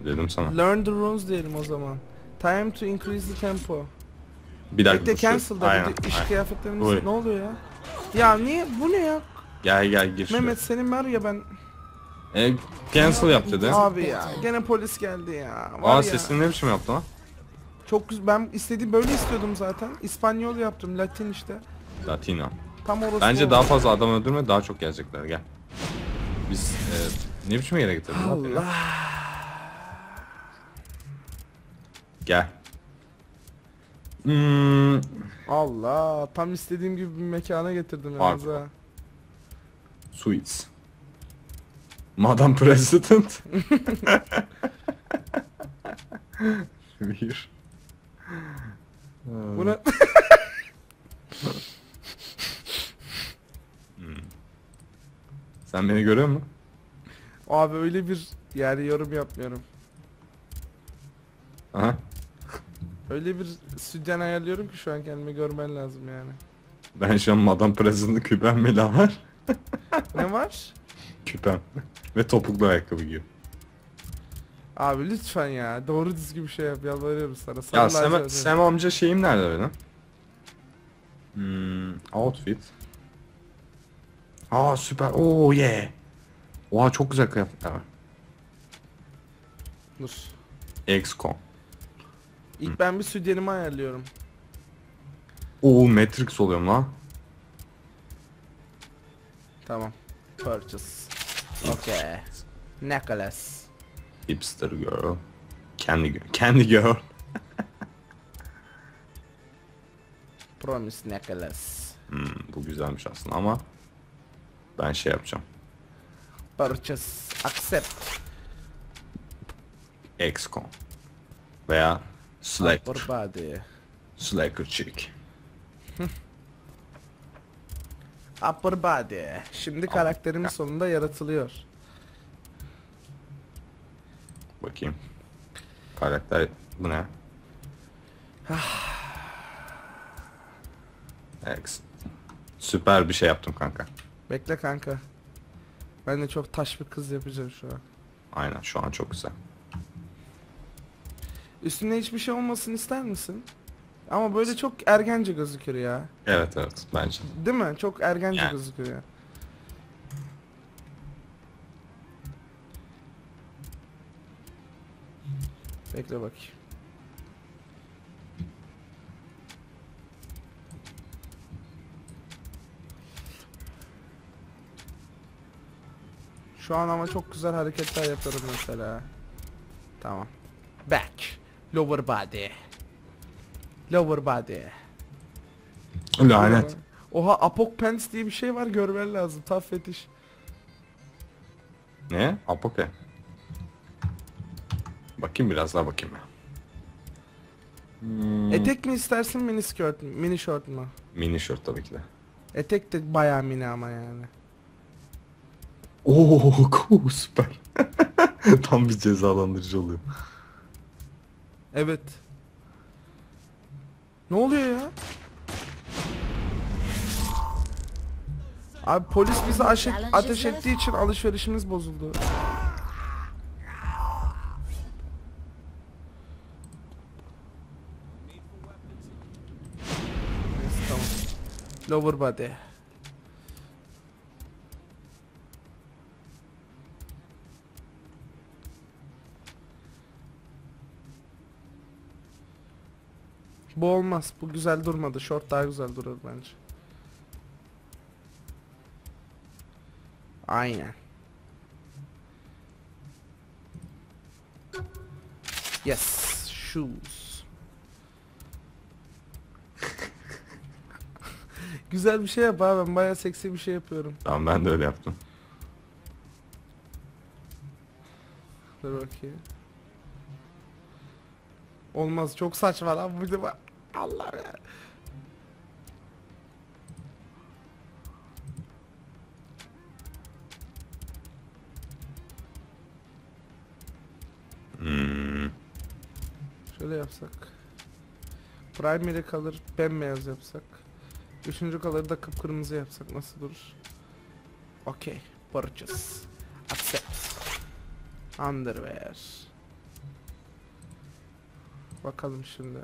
Dedim sana. Learn the rules diyelim o zaman. Time to increase the tempo. Bir dakika Bekle dur. cancel'da Aynen. bir de iş aynen. kıyafetlerimiz Oy. ne oluyor ya? Ya niye bu ne ya? Gel gir şuraya. Mehmet senin var ya ben Cancel yap dedi. abi ya gene polis geldi ya. Var Aa ya. sesini ne biçim yaptı lan? Çok güzel. Ben istediğim böyle istiyordum zaten. İspanyol yaptım, Latin işte. Latino. Tam orası. Bence oldu. daha fazla adam öldürme, daha çok gelecekler. Gel. Biz ne biçim yere getirdin lan beni? Allah. Gel. Hmm, Allah, tam istediğim gibi bir mekana getirdim yalnız Harbi. ha. Sweets. Madam President. Bir. Bu ne? Sen beni görüyor musun? Abi öyle bir yani yorum yapmıyorum. Aha. Öyle bir stüdyen ayarlıyorum ki şu an kendimi görmen lazım yani. Ben şu an Madam President'ın küpem var. Ne var? Küpem. Ve topuklu ayakkabı giyiyor. Abi lütfen ya doğru düzgün bir şey yap yalvarıyorum sana. Ya Sana Sam amca şeyim nerede benim? Outfit. Aa süper. Oo yeah. Oha çok güzel kıyafetler var. Dur. XCOM. İlk ben bir stüdyenimi ayarlıyorum. Oo Matrix oluyorum lan. Tamam. Purchase. Okay. Nicholas. Hipster girl. Candy girl. Promise Nicholas. Bu güzelmiş aslında ama ben şey yapacağım. Purchase. Accept. XCOM. Veya Slacker. Upper body. Slacker chick. Upper body. Şimdi karakterimiz sonunda yaratılıyor. Bakayım. Karakter bu ne? X. Süper bir şey yaptım kanka. Bekle kanka. Ben de çok taş bir kız yapacağım şu an. Aynen şu an çok güzel. Üstünde hiçbir şey olmasını ister misin? Ama böyle çok ergence gözükür ya. Evet bence. Değil mi? Çok ergence Yani. gözükür ya. Bekle bakayım. Şu an ama çok güzel hareketler yaparım mesela. Tamam. Back. Lower body. Lower body. Lanet. Oha Apok Pants diye bir şey var görmen lazım. Tough fetiş. Ne? Apoke. Bakayım biraz daha bakayım ya. Etek mi istersin mini skirt mi? Mini short mu? Mini short tabii ki de. Etek de bayağı mini ama yani. Oo cool, süper. Tam bir cezalandırıcı oluyor. Evet. Ne oluyor ya? Abi polis bizi ateş ettiği için alışverişimiz bozuldu. Neyse tamam. Lower body. Bu olmaz. Bu güzel durmadı. Short daha güzel durur bence. Aynen. Yes. Shoes. Güzel bir şey yap abi. Ben bayağı seksi bir şey yapıyorum. Tamam ben de öyle yaptım. Dur bakayım. Olmaz. Çok saçma lan. Bu da Allah ya. Şöyle yapsak. Primary kalır bembeyaz yapsak. Üçüncü color'ı da kıpkırmızı yapsak nasıl durur? Okay. Purchase. Accept. Underwear. Bakalım şimdi.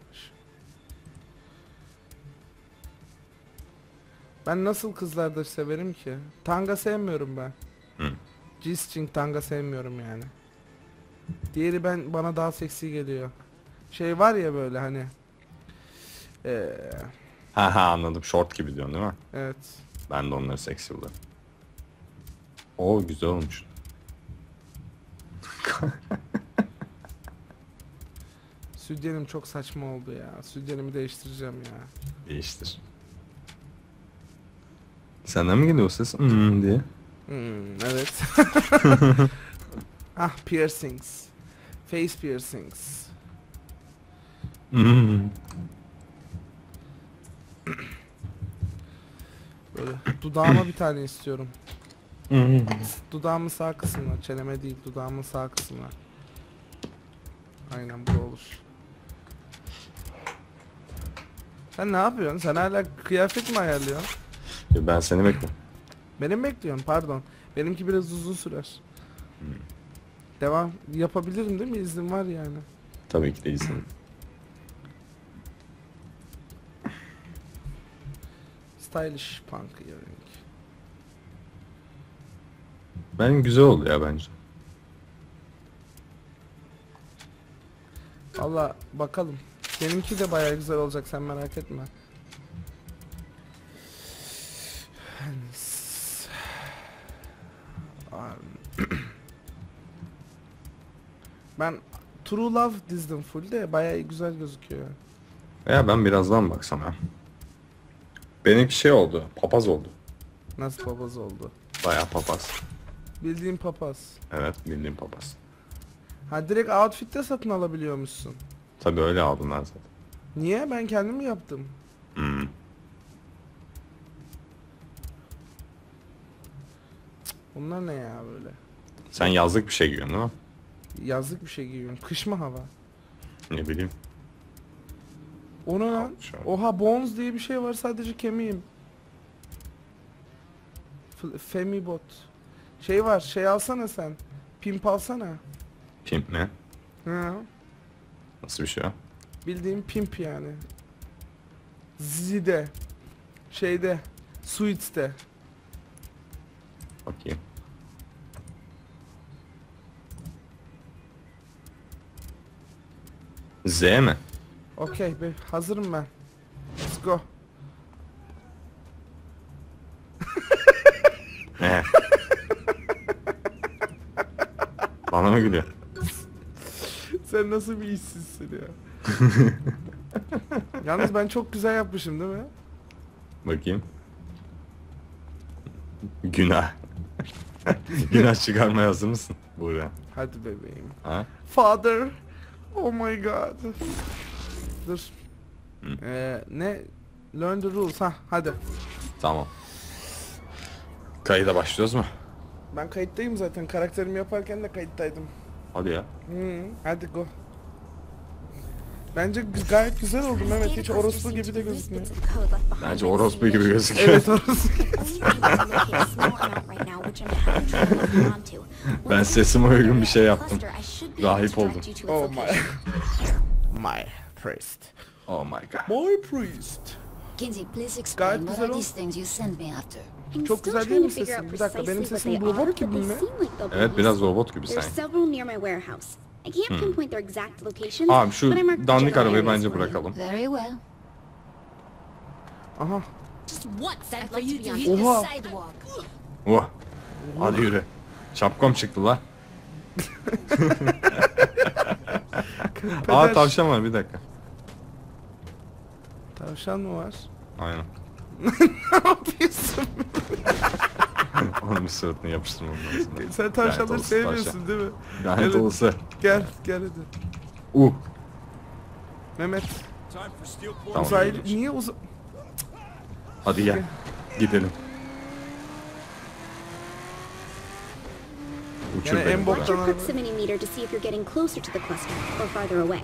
Ben nasıl kızlarda severim ki? Tanga sevmiyorum ben. Hı. G-string tanga sevmiyorum yani. Diğeri bana daha seksi geliyor. Şey var ya böyle hani. Ha anladım. Short gibi diyorsun değil mi? Evet. Ben de onları seksi buluyorum. Oo güzel olmuş. Sütyenim çok saçma oldu ya. Sütyenimi değiştireceğim ya. Değiştir. Senden mi geliyor o ses? Diye. Evet. Ah, piercings. Face piercings. Böyle dudağıma bir tane istiyorum. Dudağımın sağ kısmına, çeneme değil, dudağımın sağ kısmına. Aynen bu olur. Sen ne yapıyorsun? Sen hala kıyafet mi ayarlıyorsun? Ben seni bekliyorum. Beni mi bekliyorsun? Pardon. Benimki biraz uzun sürer. Devam yapabilirim değil mi? İzin var yani. Tabii ki de iyisin. Stylish punk earring. Ben güzel oldu ya bence. Valla bakalım. Benimki de bayağı güzel olacak, sen merak etme. Ben True Love dizdim full de bayağı güzel gözüküyor. Veya ben birazdan baksam ya. Benimki şey oldu. Papaz oldu. Nasıl papaz oldu? Bayağı papaz. Bildiğin papaz. Evet bildiğim papaz. Ha, direkt outfit'te satın alabiliyormuşsun. Tabii öyle aldım ben zaten. Niye? Ben kendim yaptım. Hmm. Bunlar ne ya böyle? Sen yazlık bir şey giyiyorsun değil mi? Yazlık bir şey giyiyorum. Kış mı hava? Ne bileyim. O ne lan? Şöyle. Oha, bones diye bir şey var, sadece kemiğim. Femibot. Şey var, şey alsana sen. Pimp alsana. Pimp mi? Ha. Nasıl bir şey o? Bildiğim pimp yani. Zide. Şeyde. Suits'te. Bakayım. Z mi? Okey be, hazırım ben. Let's go. Ne? Bana mı gülüyor? Sen nasıl bir işsizsin ya? Yalnız ben çok güzel yapmışım değil mi? Bakayım. Günah. Günah çıkarmaya hazır mısın? Buraya. Hadi bebeğim. Ha? Father. Oh my god. Dur. Hı. Ne? Learn the rules. Ha, hadi. Tamam. Kayıda başlıyoruz mu? Ben kayıttayım zaten. Karakterimi yaparken de kayıttaydım. Hadi ya. Hadi go. Bence gayet güzel oldu Mehmet. Hiç orospu gibi de gözükmüyor. Bence orospu gibi gözüküyor. Evet, orospu. Ben sesime uygun bir şey yaptım. Rahip oldum. Oh my priest. Oh my god. My priest. Kinsey, please Gayet explain what güzel are oldu. these things you sent me after? Çok güzel değil mi sesim? Bir dakika, benim sesim robot gibi mi? Evet biraz robot gibi There's sanki. several near my warehouse. I can't pinpoint their exact locations, Abi şu but I marked the dandik general arabayı areas bence for you. bırakalım. Very well. Aha. Just once I'd like to be on hit the Oha. sidewalk. Oh. Hadi yürü. Şapkam çıktı la. Aa Peder- tavşan var bir dakika. Tavşan mı var? Aynen. Ne yapıyorsun? Onun bir suratını yapıştırmam lazım. Sen tavşanları olası sevmiyorsun tavşan. değil mi? Lanet Evet. olası. Gel hadi. Mehmet. Tamam. Uzaylı yürüyün. niye Hadi gel. Gidelim. Uçur Yani beni en buradan. Watch your boktan araba. proximity meter to see if you're getting closer to the cluster or farther away.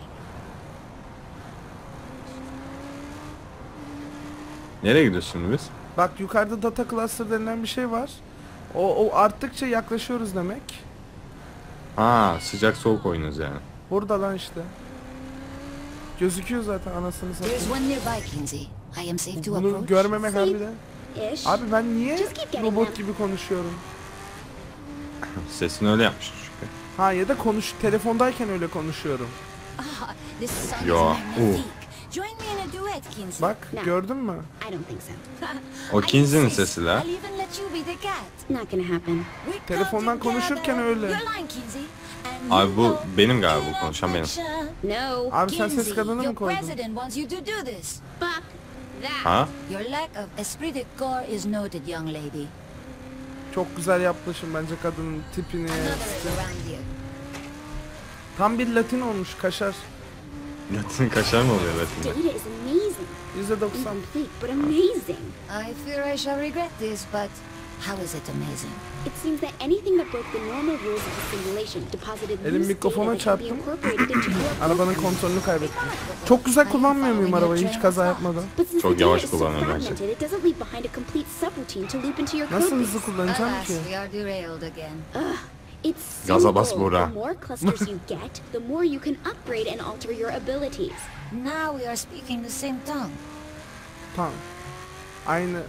Nereye gidiyoruz şimdi biz? Bak yukarıda data cluster denilen bir şey var. O arttıkça yaklaşıyoruz demek. Ha sıcak soğuk oynuyoruz yani. Burada lan işte. Gözüküyor zaten anasını There's satayım. one nearby, Kinsey. I am safe to Bunu approach. görmemek harbiden. Ish. Abi ben niye Just keep getting robot them. gibi konuşuyorum? Sesini öyle yapmış çünkü. Ha ya da telefondayken öyle konuşuyorum. Ah, this song Yo, is oh. magnifique. Join me in a duet, Kinsey. Bak No. gördün mü? I don't think so. O I Kinsey'nin insist. sesi la. I'll even let you be the cat. Not gonna happen. We Telefondan come konuşurken together. öyle. Your line, Kinsey. And Abi you bu know benim galiba, bu in konuşan benim. affection. No. Abi sen ses Kinsey, kadını mı your koydun? president wants you to do this. Fuck that. Ha? Your lack of esprit de corps is noted, young lady. Çok güzel yapmışım bence kadının tipini. Another is around you. Tam bir Latin olmuş kaşar. Latin kaşar mı oluyor Latin'de? Data is amazing. %90. Incomplete, but amazing. I fear I shall regret this, but how is it amazing? It seems that anything that broke the normal rules of the simulation deposited Elim loose mikrofona data that can be çarptım. incorporated into your Arabanın program. kontrolünü kaybettim. Çok güzel kullanmıyor muyum arabayı hiç kaza yapmadan? But since Çok the data yavaş is so kullanıyorum bence. fragmented, it doesn't leave behind a complete subroutine to loop into your Nasıl code hızlı base. kullanacağım Alas, ki? we are derailed again. It's Gaza bas simple. Buğra. The more clusters you get, the more you can upgrade and alter your abilities. Now we are speaking the same tongue. Tamam. Aynı.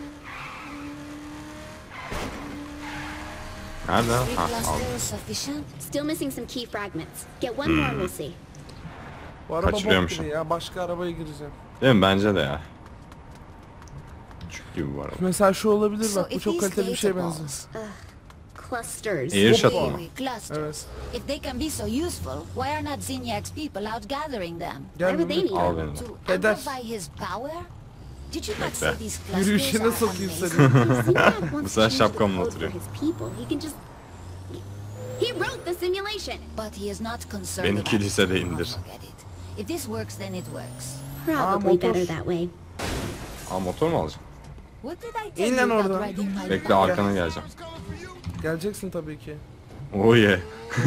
Nerede? Three Ha, aldım. clusters sufficient? Still missing some key fragments. Get one more and we'll see. Bu araba bok Kaçırıyormuşum. gibi ya. Başka arabaya gireceğim. Değil mi? Bence de ya. Küçük gibi bu araba. Mesela şu olabilir So bak. Bu if çok these kaliteli bir şeye data benziyor. balls, Clusters. Air shuttle wait, mu? wait, clusters. Evet. If they can be so useful, why are not Zinniac's people out gathering them? Gel Why would they bunu. need Al them? beni. To Hedef. amplify his power? Did you not Bekle. say these clusters Yürüyüşüne are sokayım amazing? seni. If Zinniac wants to Mesela change the şapkamla code for oturuyor. his people, he can just... He wrote the simulation. But he is not concerned Beni about kilisede it. indir. Forget it. If this works, then it works. Probably motor. better that way. Aa, motor mu alacağım? What did I tell İn you lan about oradan. riding my Bekle, bike? arkana geleceğim. Geleceksin tabii ki. Oh yeah.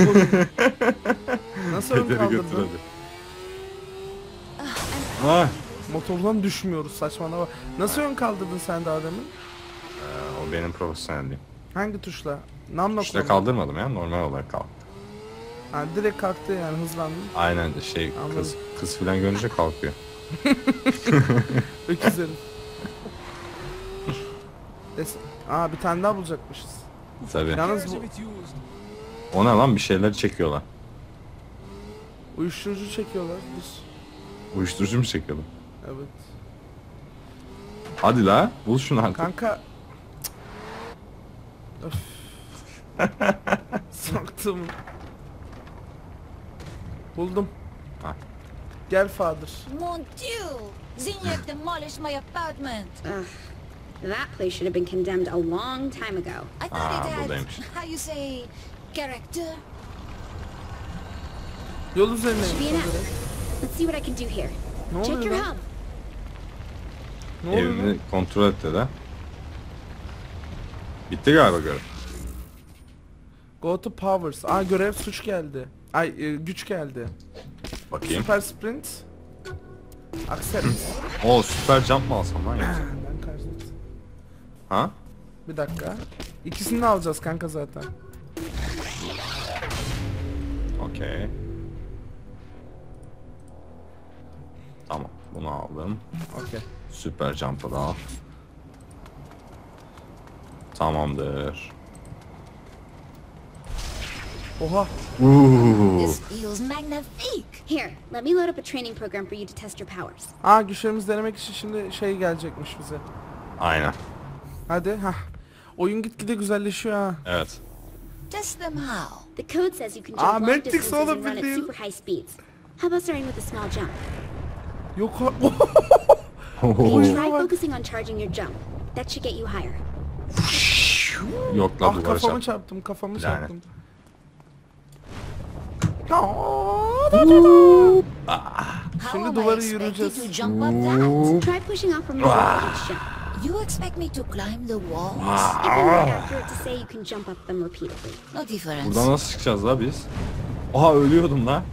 Nasıl ön Pederi götür kaldırdın? hadi. Ha. Motordan düşmüyoruz saçmalama. Nasıl ön kaldırdın sen daha demin? O benim profesyonelliğim. Hangi tuşla? Namla İşte kullandın. kaldırmadım ya, normal olarak kalktı. Ha, direkt kalktı yani hızlandın. Aynen Anladım. kız filan görünce kalkıyor. Öküz herif. Aa bir tane daha bulacakmışız. Tabii. Yalnız bu O ne lan, bir şeyler çekiyorlar. uyuşturucu çekiyorlar. Biz. Uyuşturucu mu çekiyordum? Evet. Hadi la, bul şunu artık. Kanka. Öf. Soktum. Buldum. Ha. Gel Father. Mon Dieu! Zinniac demolished my apartment. That place should have been condemned a long time ago. I thought Ah, it had, buradaymış. how you say, character. Yol üzerine. Should be enough. Let's see what I can do here. Ne Check oluyor your lan? hub. Ne oluyor lan? Evini kontrol et de. Bitti galiba görev. Go to powers. Aa görev suç geldi. Ay güç geldi. Bakayım. Super sprint. Accept. O süper jump mı alsam lan yoksa? Ben karşıladım. Ha? Bir dakika. İkisini de alacağız kanka zaten. Okey. Tamam, bunu aldım. Okey. Süper jump'ı da al. Tamamdır. Oha. This feels magnifique. Here, let me load up a training program for you to test your powers. Aa güçlerimizi denemek için şimdi şey gelecekmiş bize. Aynen. Hadi hah. Oyun gitgide güzelleşiyor ha. Evet. Test them how? The code says you can Ah, jump long Matrix distances and oğlum run at bildiğin. super high speeds. How about starting with a small jump? Yok You Oho. try bak. focusing on charging your jump. That should get you higher. Yok la, Ah duvara kafamı çarp. çarptım kafamı Yani. çarptım. How Şimdi am I duvarı expected yürüyeceğiz. to jump up that? Try pushing off from your each jump. You expect me to climb the walls? It'd be more accurate to say you can jump up them repeatedly. No difference. Buradan nasıl çıkacağız la biz? Aha, ölüyordum la.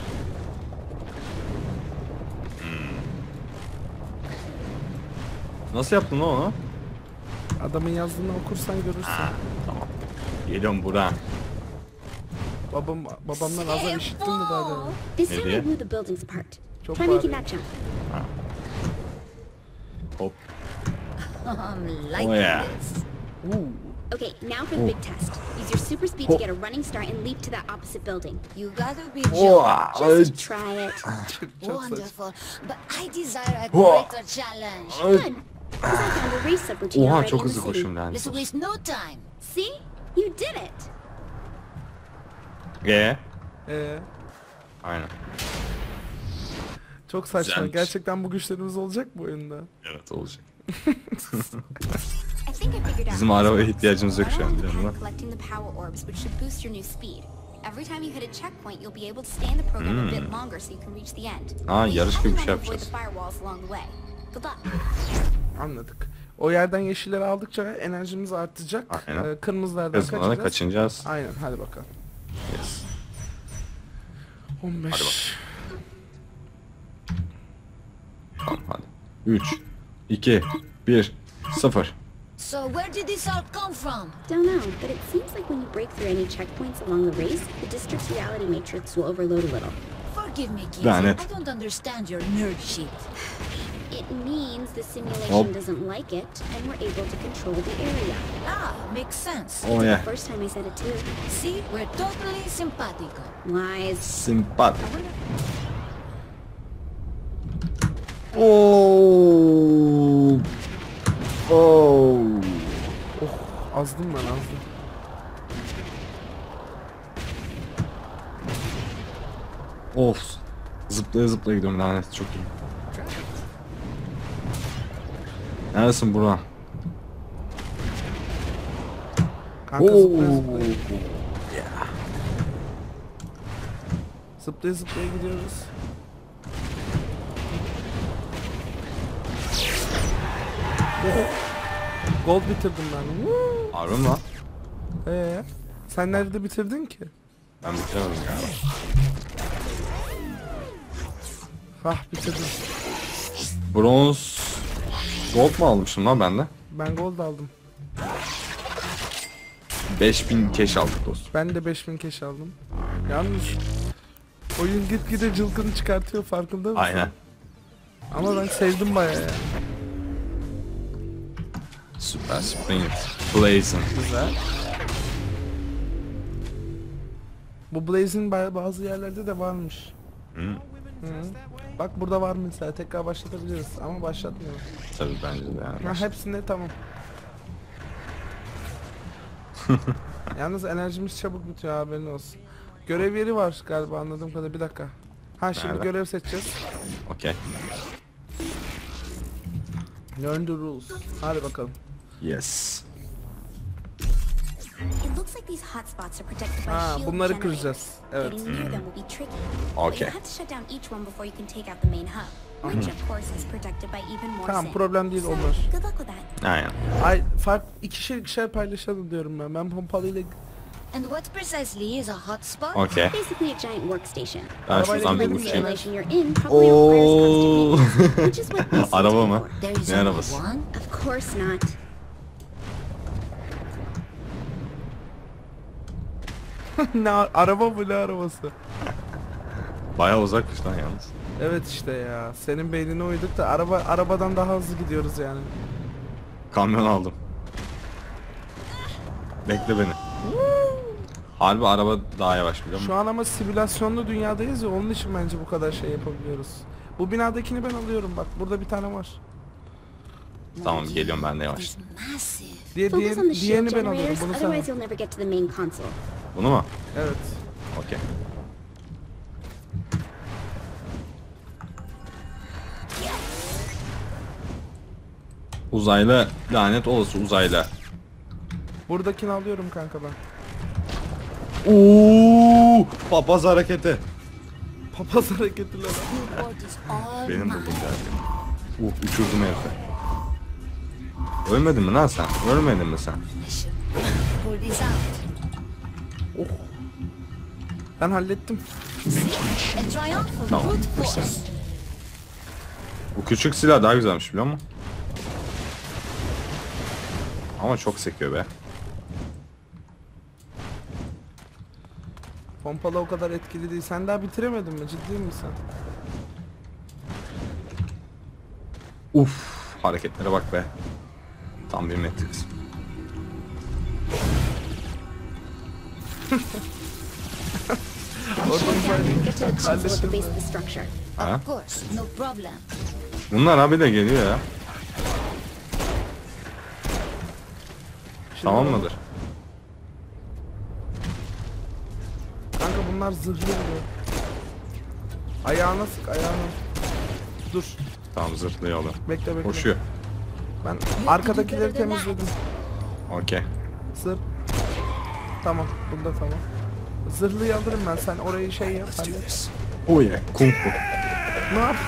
Nasıl yaptın lan onu? Adamın yazdığını okursan görürsün. Tamam. Geliyorum bura. Babamdan azar işittim de daha demin. This time I Maybe. blew the buildings apart. Çok Try making bağırıyor. that jump. Hop. I'm liking Oh, yeah. this. Okay, now for the big test. Use your super speed to get a running start and leap to that opposite building. You gotta be joking. Just try it. Wonderful. But I desire a greater challenge. Good. Because I found a race subroutine Oha already çok in the hızlı city. koşuyorum yani. Let's waste no time. See? You did it. Aynen. Çok saçma. Güzelmiş. Gerçekten bu güçlerimiz olacak mı oyunda? Evet olacak. I think I figured out. Bizim arabaya ihtiyacımız yok Start şu an, along the biliyor musun? path collecting the power orbs, which should boost your new speed. Every time you hit a checkpoint, you'll be able to stay in the program a bit longer so you can reach the end. Aa, You yarış gibi bir probably şey want to avoid yapacağız. the firewalls along the way. Good luck. Anladık. O yerden yeşilleri aldıkça enerjimiz artacak. Aynen. Kırmızılardan Kızmadan kaçacağız. kaçınacağız. Aynen hadi bakalım. Yes. 15. Hadi Tamam hadi. 3, 2, 1, 0. So where did this all come from? Don't know, but it seems like when you break through any checkpoints along the race, the district's reality matrix will overload a little. Forgive me, kids. Lanet. I don't understand your nerd shit. It means the simulation Hop. doesn't like it, and we're able to control the area. Ah, makes sense. Oh The yeah. first time I said it too. See, we're totally simpatico. Lies. Simpat. Oh. Oh. Azdım ben azdım. Of. Zıplaya zıplaya gidiyorum lanet çok iyi. Neredesin Burak? Kanka Oo. zıplaya zıplaya. Zıplaya zıplaya gidiyoruz. Gold bitirdim ben. Woo! Harbi mi lan? Sen nerede bitirdin ki? Ben bitiremedim galiba. Bitirdim. Bronz. Gold mu almışım lan ben de? Ben gold aldım. 5000 cash aldık dostum. Ben de 5000 cash aldım. Yalnız oyun gitgide cılkını çıkartıyor farkında mısın? Aynen. Ama ben sevdim bayağı ya. Süper Sprint. Blazing. Güzel. Bu Blaze'in bazı yerlerde de varmış. Hı. Bak burada var mesela tekrar başlatabiliriz ama başlatmıyorum. Tabii bence de yani. Hepsinde tamam. Yalnız enerjimiz çabuk bitiyor haberin olsun. Görev yeri var galiba anladığım kadarıyla bir dakika. Şimdi Nerede? görev seçeceğiz. Okey. Learn the rules. Hadi bakalım. Yes. It looks like these hotspots are protected by shield bunları generators. kıracağız. Evet. Getting near them will be tricky. Okay. But you have to shut down each one before you can take out the main hub, which of course is protected by even more Tamam sin. problem değil So, onlar. good luck with that. Aynen. ikişer paylaşalım diyorum ben. Ben pompalıyla And what precisely is a hotspot? Okey. Basically a giant workstation. Ben şuradan bir gidelim The de. uçayım. simulation you're in probably requires constant maintenance, which is what this Araba is mı? for. There is Ne only arabası? one? Of course not. ne araba bu ne arabası? Bayağı uzakmış lan yalnız. Evet işte ya. Senin beynine uyduk da arabadan daha hızlı gidiyoruz yani. Kamyon aldım. Bekle beni. Harbi araba daha yavaş biliyor musun? Şu an ama simülasyonlu dünyadayız ya onun için bence bu kadar şey yapabiliyoruz. Bu binadakini ben alıyorum bak. Burada bir tane var. Tamam geliyorum ben de yavaş. It's massive. Focus on the shield Diğerini ben alıyorum. generators, Bunu sen al. otherwise you'll never get to the main console. Bunu mu? Evet. Okey. Uzaylı lanet olası uzaylı. Buradakini alıyorum kanka ben. Uuu, papaz hareketi. Papaz hareketiyle bak. What is all Benim mine? buldum zaten. Uçurdum herifi. Ölmedin mi lan sen? Ölmedin mi sen? I should pull this out. Ben hallettim. A triumphant Tamam, brute güzel. force. Bu küçük silah daha güzelmiş biliyor musun? Ama çok sekiyor be. Pompalı o kadar etkili değil. Sen daha bitiremedin mi? Ciddi misin? Uf, hareketlere bak be. Tam bir Matrix. Get to the console at the base of the structure. Ha? Of course, no problem. Bunlar abi de geliyor ya. Şimdi Tamam bana- mıdır? Kanka bunlar zırhlı gibi. Ayağına sık ayağına. Dur. Tamam, zırhlıyor oğlum. Bekle bekle. Koşuyor. Ben arkadakileri temizledim. Okey. Zırh. Tamam. Bunda tamam. Zırhlıyı alırım ben. Sen orayı şey yap. Hallet. Oh yeah. Kung fu. Ne yap?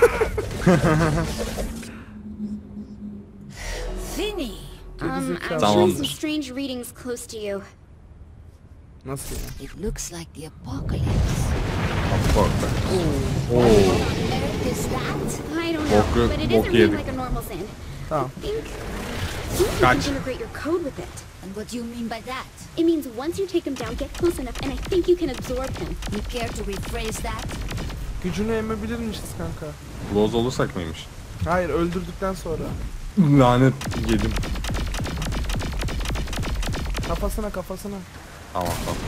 Finny! I'm Gerizekalı. showing some Tamamdır. strange readings close to you. Nasıl ya? It looks like the apocalypse. Korkak. Oo. Earth is that? I don't know, Bok- but it bok isn't read yedik. like a normal sin. Tamam. I think you Kaç. can integrate your code with it. And what do you mean by that? It means once you take him down, get close enough, and I think you can absorb him. You care to rephrase that? Gücünü emebilirmişiz kanka. Loz olursak mıymış? Hayır, öldürdükten sonra. Lanet yedim. Kafasına kafasına. Tamam tamam.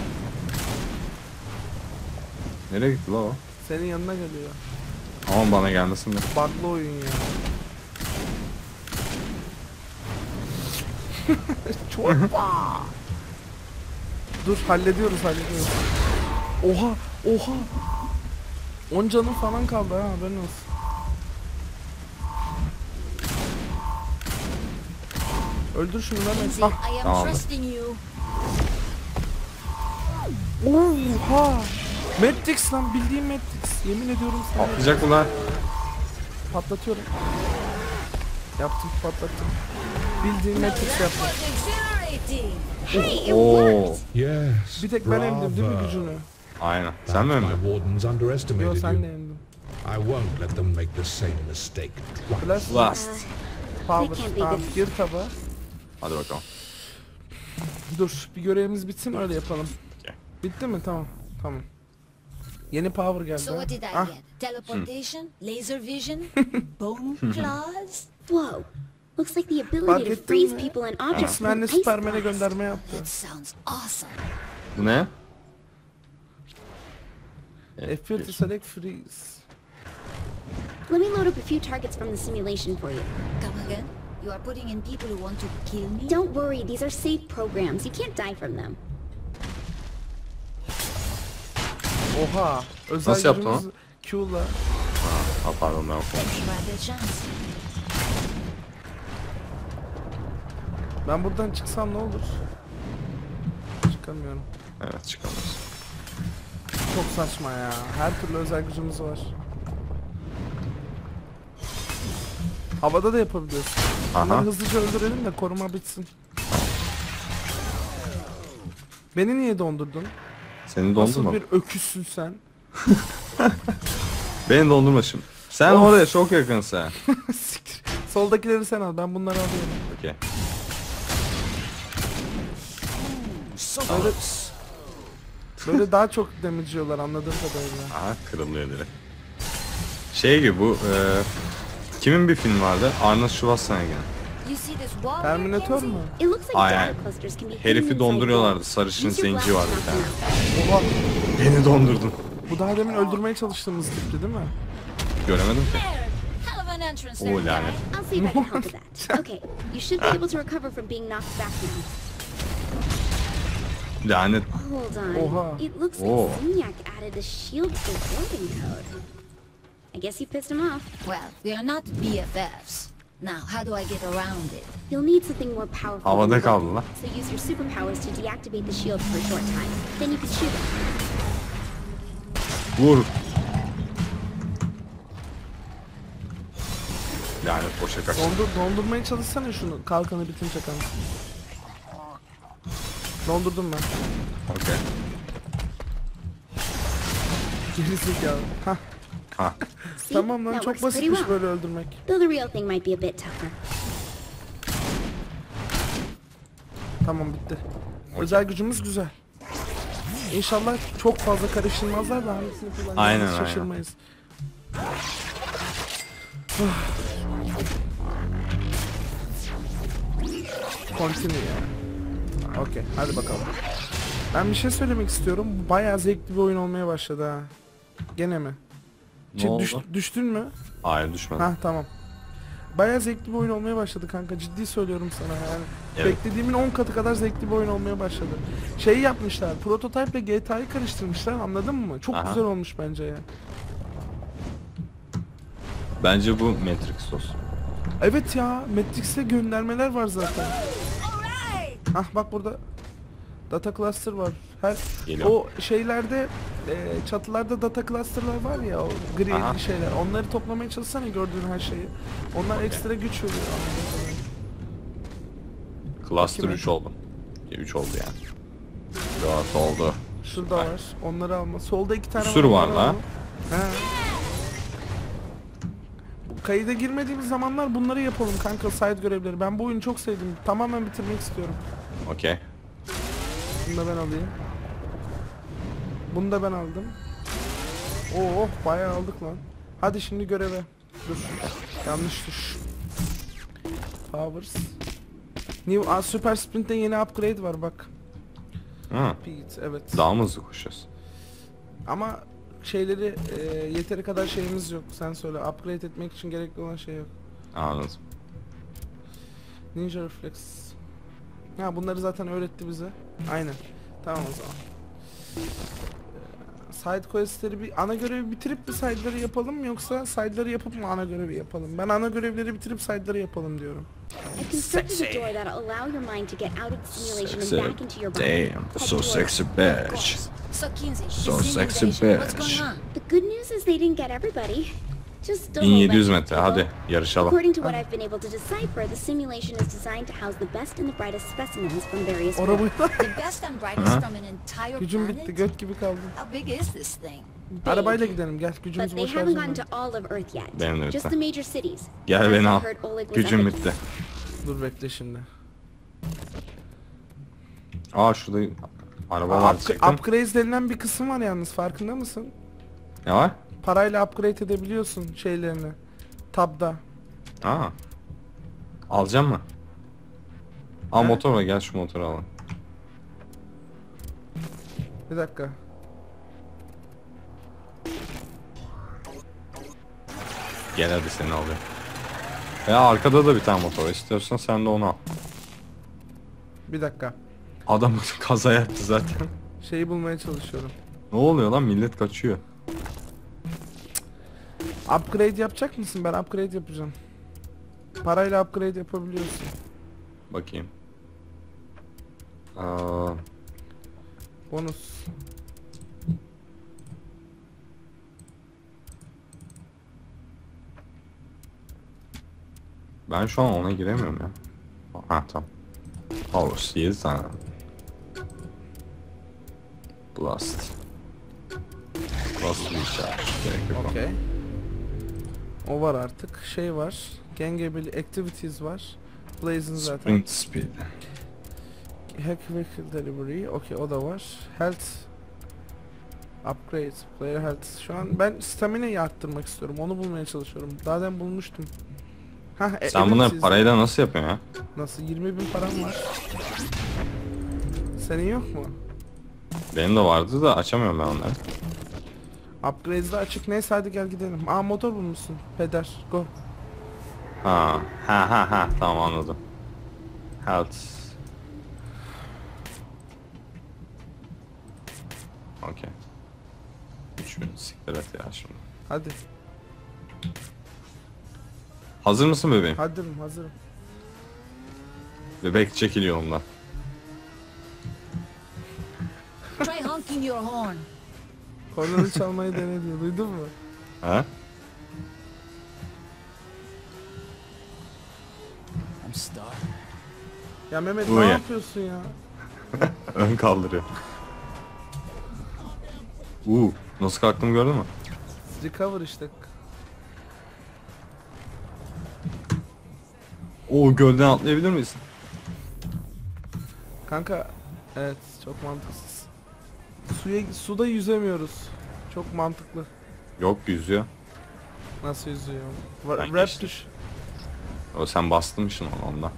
Nereye gitti la o? Senin yanına geliyor. Aman bana gelmesin de. Bug'lı oyun ya. Çorba. Dur, hallediyoruz. Oha oha. 10 canım falan kaldı ha, haberin olsun. Öldür şunu lan. Lindsay, Ah. I am Tamamdır. trusting you. Oha. Matrix lan, bildiğim Matrix. Yemin ediyorum sana. Patlayacak mı lan? Patlatıyorum. Yaptım, patlattım. Bildiğin Matrix yaptım. Was exhilarating. Hey, it Oo. worked! Yes. Bir tek ben emdim değil mi bravo. gücünü? Aynen. Sen mi Perhaps öldün? my wardens Yo, underestimated sen you. de emdin. I won't let them make the same mistake twice. Blast, Last. power. They can't be Tamam, good. gir taba. Hadi bakalım. Dur, bir görevimiz bitsin öyle yapalım. Okey. Bitti mi? Tamam. Tamam. Yeni power geldi. So what did I Ah, get? Teleportation? Laser vision? Bone claws? Whoa. Looks like the fark ability to ettin freeze mi? people and objects from X-Men'le ice Superman'e blast. gönderme yaptı. That sounds awesome. Bu ne? F1 to select freeze. Let me load up a few targets from the simulation for you. Come again? You are putting in people who want to kill me? Don't worry, these are safe programs. You can't die from them. Oha. Özel Nasıl yaptın gücümüz Q'la. Ha pardon ben Let's try the chance. Ben buradan çıksam ne olur? Çıkamıyorum. Evet, çıkamıyoruz. Çok saçma ya. Her türlü özel gücümüz var. Havada da yapabiliyoruz. Bunları Aha. hızlıca öldürelim de koruma bitsin. Beni niye dondurdun? Seni Nasıl dondurma. bir öküzsün sen? Beni dondurma şimdi. Sen Of. oraya çok yakınsın. Siktir. Soldakileri sen al, ben bunları alıyorum. Okey. Böyle, böyle daha çok damage yiyorlar anladığım kadarıyla. Aha, kırılıyor direkt. Şey gibi bu kimin bir film vardı? Arnold Schwarzenegger. You see this wall? Terminator mu? It looks like Ay, data clusters can be hidden herifi inside donduruyorlardı. walls. Sarışın Use your zenci blast vardı bir to tane. knock them out. Oha. Beni dondurdun. Bu daha demin öldürmeye çalıştığımız tipti değil mi? Göremedim ki. There! Hell of an entrance there, Oo guy. lanet. I'll see if I can help with that. Okay, you should be able to recover from being knocked back now. Lanet. Hold on. Oha. It looks like Oh. Zinyak added a shield to the building code. I guess you pissed him off. Well, we are not BFFs. Now, how do I get around it? You'll need something more powerful. Havada than the kaldı weapon. lan. So use your superpowers to deactivate the shield for a short time. Then you can shoot it. Vur. Lanet boşa kaç. Dondurmaya çalışsana şunu kalkanı bitince kanka. Dondurdum ben. Okey. Gerizekalı. Hah. Ha. See? Tamam lan, That çok works pretty basitmiş well. böyle öldürmek. Though the real thing might be a bit tougher. Tamam bitti. Özel gücümüz güzel. İnşallah çok fazla karıştırmazlar da hangisini kullanacağımız Aynen, şaşırmayız. Continue ya. Okey, hadi bakalım. Ben bir şey söylemek istiyorum. Bu bayağı zevkli bir oyun olmaya başladı ha. Gene mi? Ne oldu? Düştün mü? Hayır düşmedi. Ha tamam. Bayağı zevkli bir oyun olmaya başladı kanka. Ciddi söylüyorum sana yani. Evet. Beklediğimin 10 katı kadar zevkli bir oyun olmaya başladı. Şey yapmışlar. Prototype ile GTA'yı karıştırmışlar. Anladın mı? Çok Aha. güzel olmuş bence ya. Bence bu Matrix olsun. Evet ya. Matrix'e göndermeler var zaten. Ah bak burada data cluster var. Her Geliyor. o şeylerde çatılarda data cluster'lar var ya, o gri Aha. şeyler. Onları toplamaya çalışsana, gördüğün her şeyi. Onlar ekstra güç veriyor. Cluster Bakayım 3 oldu. 3 oldu yani. 4 oldu. Şurada var. Onları alma. Solda 2 tane Bir sürü var onları la. alma. He. Bu kayıda girmediğimiz zamanlar bunları yapalım kanka, side görevleri. Ben bu oyunu çok sevdim. Tamamen bitirmek istiyorum. Okey. Bunu da ben alayım. Bunu da ben aldım. Oh bayağı aldık lan. Hadi şimdi göreve. Dur. Yanlış tuş. Powers. New Super Sprint'te yeni upgrade var bak. Ha. Pete, evet. Daha mı hızlı koşuyoruz? Ama şeyleri yeteri kadar şeyimiz yok. Sen söyle. Upgrade etmek için gerekli olan şey yok. Anladım. Ninja Reflex. Ha bunları zaten öğretti bize. Aynen. Tamam o zaman. Side questleri bir ana görevi bitirip bir side'ları yapalım mı, yoksa side'ları yapıp mı ana görevi yapalım? Ben ana görevleri bitirip side'ları yapalım diyorum. I've constructed a door that'll allow your mind to get out of the simulation Sexy. and back into your body. Damn, Head so toward- sexy Of bitch. course. So Kinsey, the So Zinni sexy invasion, what's bitch. going on? The good news is they didn't get everybody. Just a 1700 whole bunch metre of hadi people. yarışalım. According to what I've been able to decipher, the simulation is designed to house the best and the brightest specimens from various worlds. Arabayla The best and brightest from an entire gücüm bitti, planet? göt gibi kaldım. How big is this thing? Arabayla gidelim gel, gücümüz But they boş haven't gotten harcamayalım. to all of Earth yet. Benim de Just bitti. the major cities. Gel Last beni I al. heard, Oleg was Gücüm empty. bitti. Dur bekle şimdi. Aa şurada araba var diyecektim. Upgrade denilen bir kısım var yalnız, farkında mısın? Ne var? Parayla upgrade edebiliyorsun şeylerini. Tab'da. Aa. Alacağım mı? Al He? motor var, gel şu motoru alalım. Bir dakika. Gel hadi seni alayım. Ya arkada da bir tane motor var. İstiyorsan sen de onu al. Bir dakika. Adam kaza yaptı zaten. Şeyi bulmaya çalışıyorum. Ne oluyor lan, millet kaçıyor. Upgrade yapacak mısın? Ben upgrade yapacağım. Parayla upgrade yapabiliyorsun. Bakayım. Aa, Bonus. ben şu an ona giremiyorum ya. Ha tamam. Powers 7 tane. Blast. Blast recharge. Gerek yok. Okey. O var artık. Şey var. Gangable activities var. Blazing zaten. Sprint speed. Hack vehicle delivery. Okey, o da var. Health. Upgrade. Player health. Şu an ben stamina'yı arttırmak istiyorum. Onu bulmaya çalışıyorum. Daha bulmuştum. Hah, Sen bunları abilities. parayla nasıl yapıyorsun ya? Nasıl? 20.000 param var. Senin yok mu? Benim de vardı da açamıyorum ben onları. Upgrade'de açık. Neyse hadi gel gidelim. Aa motor bulmuşsun. Peder. Go. Ha tamam anladım. Health. Okey. 3000 siktir et ya şimdi. Hadi. Hazır mısın bebeğim? Hazırım. Bebek çekil yolumdan. Try honking your horn. Kornalı çalmayı denedi. Duydun mu? Ha? I'm starving. Ya Mehmet Bu ne ya. yapıyorsun ya? Ön kaldırıyor. Nasıl kalktım gördün mü? Recover işte. Gölden atlayabilir miyiz? Kanka evet, çok mantıksız. Suda yüzemiyoruz. Çok mantıklı. Yok yüzüyor. Nasıl yüzüyor? Ben Rap geçtim. düş. O sen bastırmışsın onu ondan.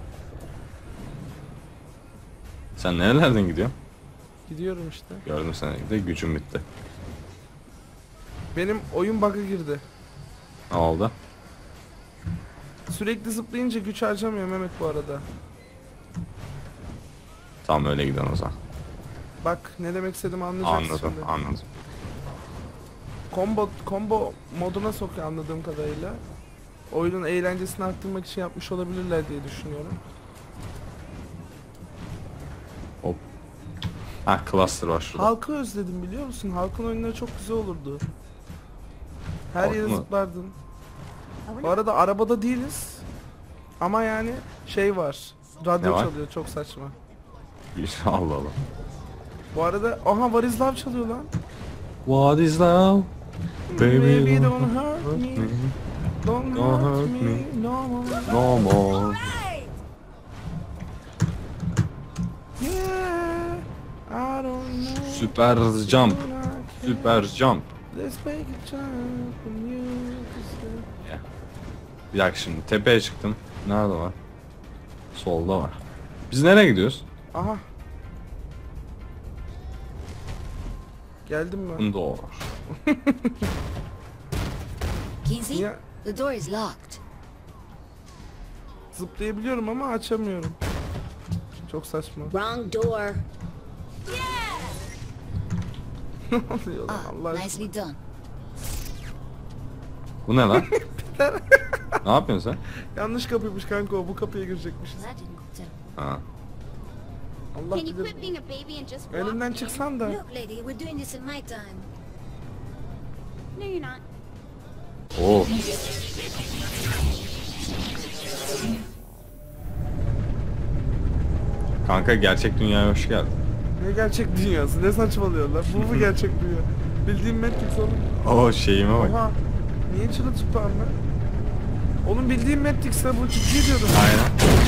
Sen nerelerden gidiyorsun? Gidiyorum işte. Gördüm seni de gücüm bitti. Benim oyun bug'a girdi. Ne oldu? Sürekli zıplayınca güç harcamıyor Mehmet bu arada. Tamam öyle gidelim o zaman. Bak ne demek istediğimi anlayacaksın Anladım şimdi. anladım. Combo moduna sokuyor anladığım kadarıyla. Oyunun eğlencesini arttırmak için yapmış olabilirler diye düşünüyorum. Hop. Ha cluster var şurada. Halkı özledim biliyor musun? Halkın oyunları çok güzel olurdu. Her Halk yere mı? zıplardın. Bu arada arabada değiliz. Ama yani şey var. Radyo Ne var? çalıyor çok saçma. Allah Allah. Bu arada aha What is Love çalıyor lan. What is love? Baby don't don't hurt me. Don't hurt me no more. No more. Yeah. I don't know. Süper jump. Süper jump. Let's make a jump from you to Bir dakika şimdi tepeye çıktım. Nerede var? Solda var. Biz nereye gidiyoruz? aha. Geldim ben. Bunda o var. Kinsey, Yeah. the door is locked. Zıplayabiliyorum ama açamıyorum. Çok saçma. Wrong door. Ne oluyor lan Ah, Allah aşkına. nicely done. Bu ne lan? Ne yapıyorsun sen? Yanlış kapıymış kanka o bu kapıya girecekmişiz. That didn't go through. Ha. Allah Can you quit bilir. being a baby and just walk Önümden in? çıksan da. Look, lady, we're doing this in my time. No, you're not. Oo. Kanka gerçek dünyaya hoş geldin. Ne gerçek dünyası? Ne saçmalıyorlar? Bu mu gerçek dünya? Bildiğim Matrix oğlum. Oo şeyime bak. Oha. Niye çırılçıplağım ben? Oğlum bildiğim Matrix'te bu ciddi diyorum. Aynen.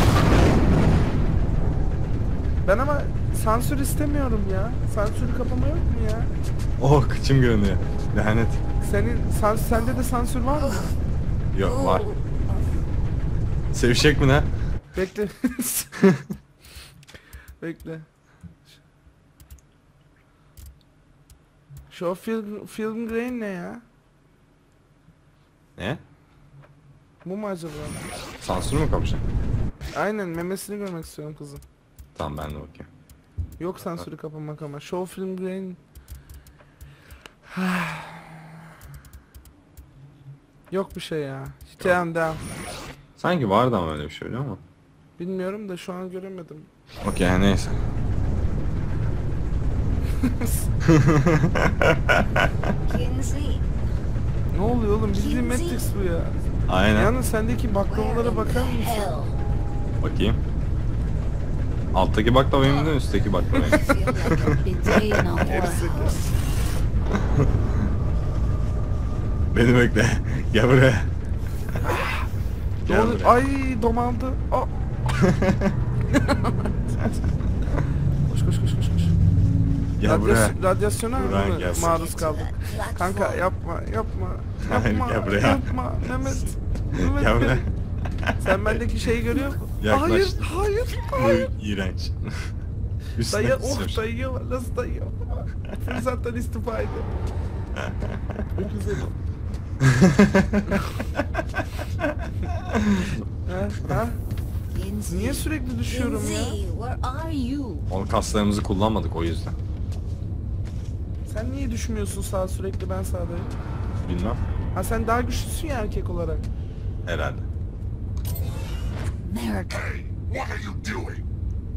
Ben ama sansür istemiyorum ya. Sansürü kapama yok mu ya? Oh kıçım görünüyor. Lanet. Sende de sansür var mı? Yok var. Sevişecek mi ne? Bekle. Bekle. Şu film grain ne ya? Ne? Bu mu acaba? Sansür mü kapışın? Aynen memesini görmek istiyorum kızım. Tamam ben de bakayım. Yok sansürü kapamak ama. Show film grain. Yok bir şey ya. Devam. Sanki vardı ama öyle bir şey biliyor musun? Bilmiyorum da şu an göremedim. Okey neyse. Kinsey, Ne oluyor oğlum? Bildiğin Matrix bu ya. Aynen. Yalnız sendeki baklavalara bakar mısın? hell. Bakayım. Alttaki baklavayı mı üstteki baklavayı mı? Feel like I've been day in a whorehouse. Beni bekle. Gel buraya. Ne oluyor? buraya. Ay domaldı. Aa. koş. Gel buraya. Radyasyona Buran mı gelsin. maruz kaldık? Kanka yapma. Hayır, gel buraya. Yapma Mehmet. Gel buraya. Sen bendeki şeyi görüyor musun? Yaklaş. Hayır. Bu iğrenç. Üstüne Dayı sür. dayıyor var. Nasıl dayıyor? Fırsattan istifa ediyor. Ne güzel. ha? Kinsey, Niye sürekli düşüyorum ya? Kinsey, where are you? Onu kaslarımızı kullanmadık o yüzden. Sen niye düşmüyorsun sağa sürekli ben sağdayım? Bilmem. Ha sen daha güçlüsün ya erkek olarak. Herhalde. America. What are you doing?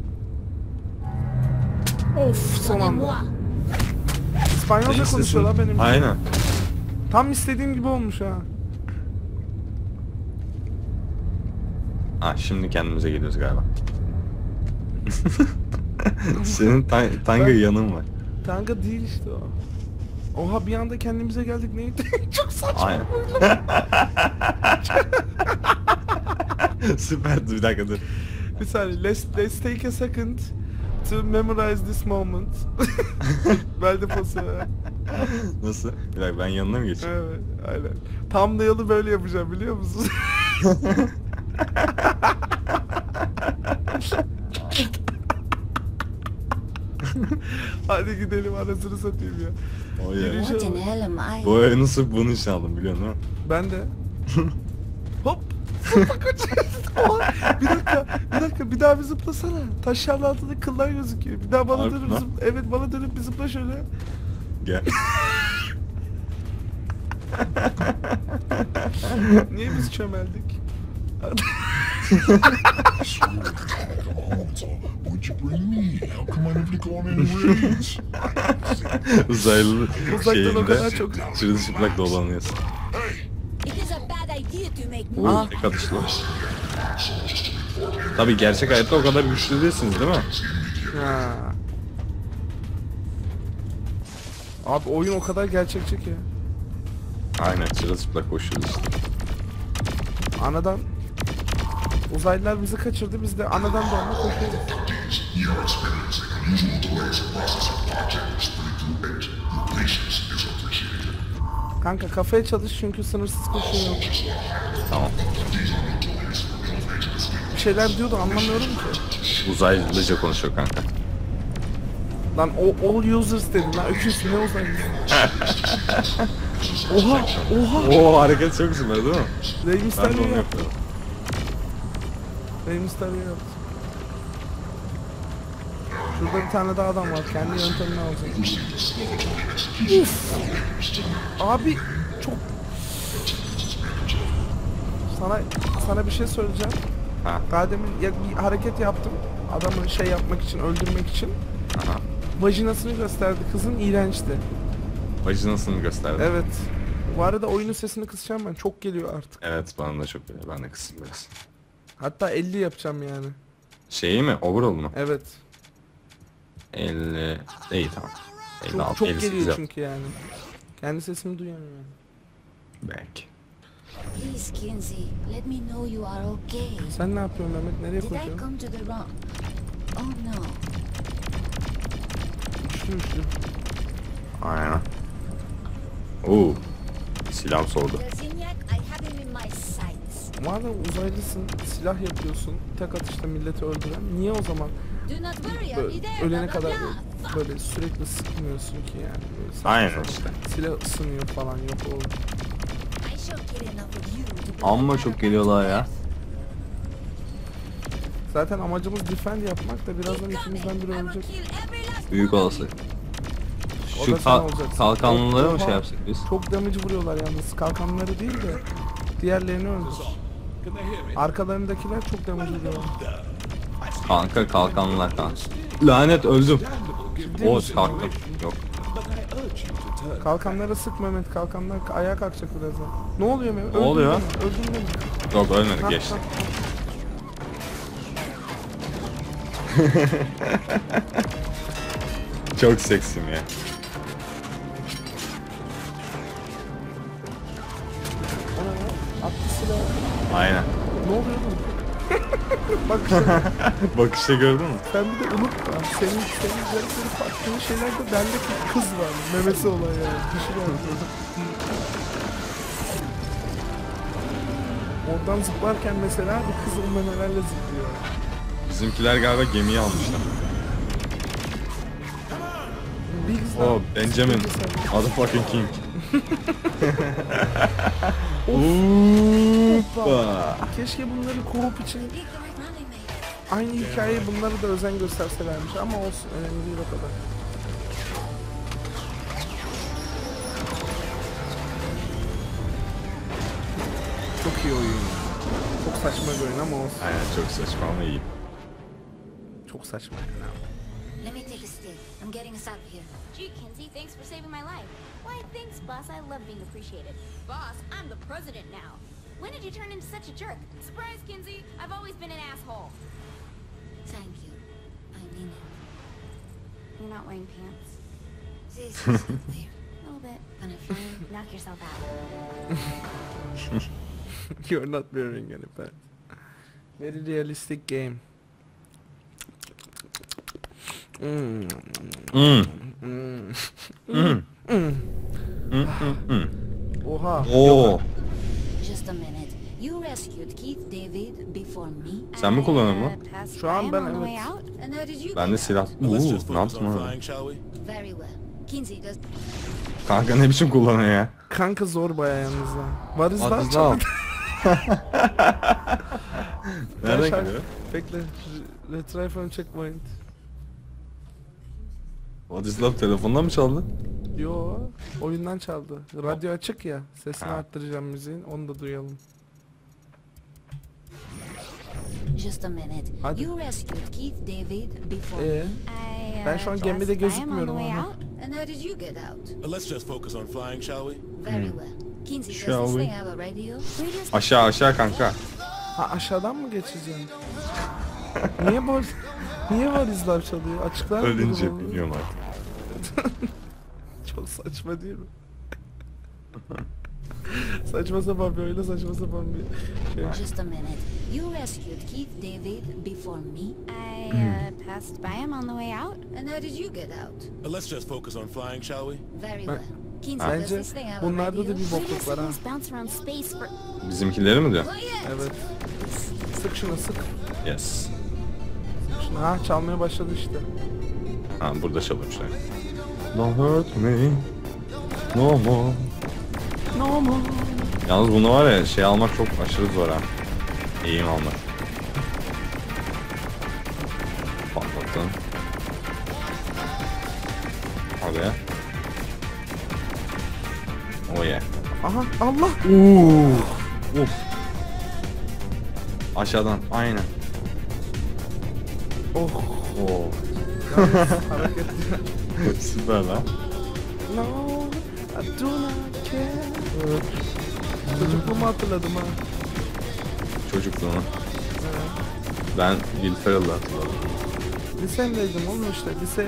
Of son anda. Moi. İspanyolca Senin konuşuyorlar sesin- benim. Aynen. Tam istediğim gibi olmuş ha. Ah şimdi kendimize geliyoruz galiba. Senin tanga yanın var. Tanga değil işte o. Oha bir anda kendimize geldik neydi? Çok saçma. Aynen. Süper bir dakika dur. Bir saniye let's take a second to memorize this moment. Ben de posu. Nasıl? Bir dakika ben yanına mı geçeyim? Evet, aynen. Thumbnail'ı böyle yapacağım biliyor musun? Hadi gidelim anasını satayım ya. O ya. Yürüyüş What in alalım. hell am I? Bu oyunu sırf bunun için aldım biliyorsun değil mi? Ben de. Hop. Zıpla kaç. Oha, bir dakika bir daha bir zıplasana. Taşların altında kıllar gözüküyor. Bir daha bana Harbi dönüp lan. evet bana dönüp bir zıpla şöyle. Gel. Niye biz çömeldik? Would you bring me? How come I never go on any raids? Uzaylı Uzaktan o kadar şeyinde çok. çırılçıplak dolanıyorsun. It is a bad idea to make Oo, tek atışlı. Tabii gerçek hayatta o kadar güçlü değilsiniz değil mi? Ha. Abi oyun o kadar gerçekçi ki. Aynen çırılçıplak koşuyoruz işte. Anadan uzaylılar bizi kaçırdı biz de anadan doğma koşuyoruz. Kanka kafaya çalış çünkü sınırsız koşu yok. Tamam. Bir şeyler diyordu anlamıyorum ki. Uzaylıca konuşuyor kanka. Lan o all users dedi lan öküz ne uzaylısı. Oha oha. Oo hareket çok güzel değil mi? Rey Ben de Mysterio onu yaptı. yapıyorum. Rey Mysterio yaptı. Şurada bir tane daha adam var kendi yöntemini alacak. Uf. Abi çok sana bir şey söyleyeceğim. Ha. Daha demin bir hareket yaptım. Adamı şey yapmak için, öldürmek için. Aha. Vajinasını gösterdi kızın, iğrençti. Vajinasını gösterdim. Evet. Bu arada oyunun sesini kısacağım ben. Çok geliyor artık. Evet bana da çok geliyor. Ben de kısayım biraz. Hatta 50 yapacağım yani. Şeyi mi? Overall mu? Evet. 50... İyi tamam. 56, Çok 58 geliyor yap. çünkü yani. Kendi sesimi duyamıyorum. Belki. Please, Kinsey, let me know you are okay. Sen ne yapıyorsun Mehmet? Nereye Did I koşuyorsun? come to the wrong? Oh no. Üçlü. Aynen. Oo. Silahım soğudu. The Zinyak, I have him in my sights. Madem uzaylısın, silah yapıyorsun, tek atışta milleti öldüren, niye o zaman Do not worry, I'll be there. ölene Blah, blah, kadar blah. böyle sürekli sıkmıyorsun ki yani? Böyle saçma Aynen sapan. işte. Silah ısınıyor falan yok oğlum. I shall get enough of you to bring Amma the çok matter geliyorlar back to ya. earth. Zaten amacımız defend yapmak da birazdan Keep ikimizden coming. biri I will ölecek. kill every last Büyük one of olasılık. O Şu da sen olacaksın. kalkanlıları mı Oha, şey yapsak biz? Çok damage vuruyorlar yalnız. Kalkanları değil de diğerlerini öldür. Arkalarındakiler çok damage vuruyorlar. Kanka kalkanlılar kanka. Lanet öldüm. Ciddi O misin? kalktım. Yok. Kalkanlara sık Mehmet. Kalkanlar ayağa kalkacak birazdan. Ne oluyor Mehmet? Ne oluyor? Öldün mü? Yok ölmedik Ha, geçti. ha, Çok seksim ya. O ne lan? Attı silahı. Aynen. Ne oluyor oğlum? Bak işte, Bakışta gördün mü? sen bir de unutma. Senin üzerinde baktığın şeylerde bende bir kız var. Memesi olan yani. Düşün yani. Oradan zıplarken mesela bir kız o memelerle zıplıyor. Bizimkiler galiba gemiyi almışlar. Bir kız Oh Benjamin. Motherfucking King. Hoppa. Keşke bunları co-op için Pick the right running mate. aynı hikayeyi bunları da özen gösterselermiş ama olsun önemli değil o kadar. Çok iyi oyun. Çok saçma bir oyun ama olsun. Aynen çok saçma ama iyi. Çok saçma yani. Let me take a stick. I'm getting us out of here. Gee, Kinsey, thanks for saving my life. Why, thanks, boss. I love being appreciated. Boss, I'm the president now. When did you turn into such a jerk? Surprise, Kinsey. I've always been an asshole. Thank you. I mean it. You're not wearing pants? This is weird. A little bit. But if you knock yourself out. You're not wearing any pants. Very realistic game. Oha. Oo. Just a minute. You rescued Keith David before me? Sen mi kullanıyorsun bunu? Passed Şu an by him ben on the way evet. out? And how did you Ben de get silah. out? Let's just Ne focus yaptım on abi? flying, shall we? Very well. Kinsey does... Kanka ne biçim kullanıyor ya? Kanka zor baya yalnız ha. Varız What lan is çaldı. that? Nereden Şarkı- geliyor? Bekle. Retry from checkpoint. What is love telefondan mı çaldı? Yo, oyundan çaldı. Radyo açık ya. Sesini Ha. arttıracağım müziğin. Onu da duyalım. Just a minute. Hadi. You rescued Keith David before me? Ben şu an gemide gözükmüyorum ama. And how did you get out? Let's just focus on flying, shall we? Very well. Kinsey, does Shall this we? thing have a radio? Radio's Aşağı aşağı kanka. Ha aşağıdan mı geçeceğim? Niye var izler çalıyor? Açıklar mı Ölünce dedim onu? biliyorum artık. Çok saçma değil mi? Saçma sapan bir öyle saçma sapan bir şey. Just a minute. You rescued Keith David before me? Passed by him on the way out? And how did you get out? Let's just focus on flying, shall we? Very Ben- well. Kinsey, does Bence this thing have a bunlarda radio? da bir bokluk var ha. bounce around space for... Bizimkileri mi diyor? Evet. Sık şunu sık. Yes. Şunu. Ha çalmaya başladı işte. Ha burada çalıyormuşlar. Don't hurt me. No more. No more. Yalnız bunu var ya şey almak çok aşırı zor ha. Eğim almak. Patlattın. Hadi. Oh yeah. Aha Allah. Uf. Aşağıdan aynen. Oh. Oo. Hareket. Süper lan. No, I do not care. Çocukluğumu hatırladım ha. Çocukluğunu. Ben Will Ferrell'ı hatırladım. Lisemdeydim oğlum işte. Lise...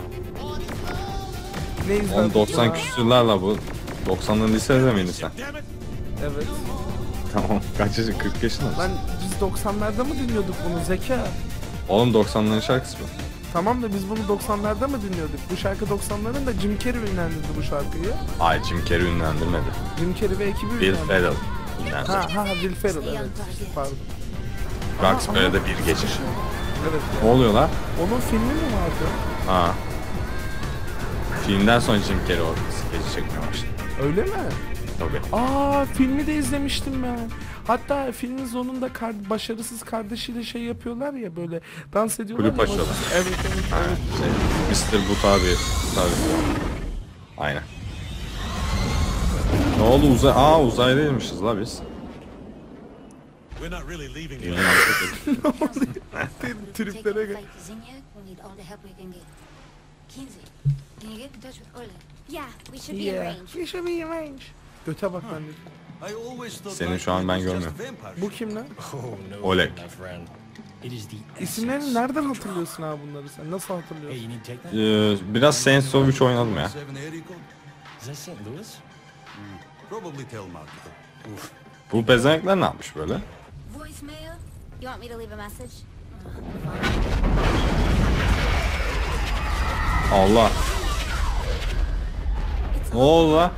Ne izlerdik? Oğlum 90 ya? küsürlerle bu. 90'ların lisede miydin sen? Damn it! Evet. Tamam. Kaç yaşın? 40 yaşında mısın? Lan biz 90'larda mı dinliyorduk bunu Zeka? Oğlum 90'ların şarkısı bu. Tamam da biz bunu 90'larda mı dinliyorduk? Bu şarkı 90'ların da Jim Carrey ünlendirdi bu şarkıyı. Ay Jim Carrey ünlendirmedi. Jim Carrey ve ekibi Will ünlendirdi. Ferrell ünlendirdi. Ha Will Ferrell evet. Pardon. Roxbury'de bir gece. Evet. Ne oluyor lan? Onun filmi mi vardı? Ha. Filmden sonra Jim Carrey o gece çekmeye başladı. Öyle mi? Tabii. Aa filmi de izlemiştim ben. Hatta filmin sonunda başarısız kardeşiyle şey yapıyorlar ya böyle dans ediyorlar. Kulüp ya, açıyorlar. Evet evet evet. Şey, Mr. Boot abi. Tabii. Aynen. Ne oldu uzaydaymışız la biz. We're not really leaving the Yine island. Take Triplere the gel. fight to Zinyak, we need all the help we can get. Kinsey, can you get in touch with Orla? Yeah, we should be in Yeah. range. We should be in range. Göte bak ben de. Seni şu an ben görmüyorum. Bu kim lan? Oleg. İsimlerini nereden hatırlıyorsun abi bunları sen? Nasıl hatırlıyorsun? Biraz Saints Row 3 oynadım ya. Bu pezenekler ne yapmış böyle? Voicemail? You want me to leave a message? Allah. Ne oldu la?